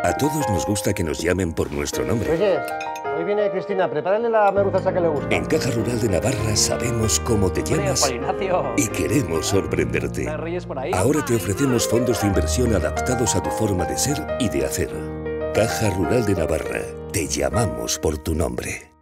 A todos nos gusta que nos llamen por nuestro nombre. Reyes, hoy viene Cristina, prepárale la merluza que le gusta. En Caja Rural de Navarra sabemos cómo te llamas y queremos sorprenderte. Ahora te ofrecemos fondos de inversión adaptados a tu forma de ser y de hacer. Caja Rural de Navarra, te llamamos por tu nombre.